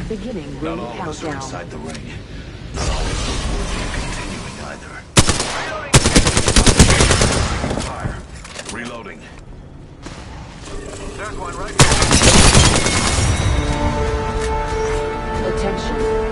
Beginning Not ring all of us are countdown. inside the ring. Not always look forward to continuing either. Fire. Reloading. There's one right Attention.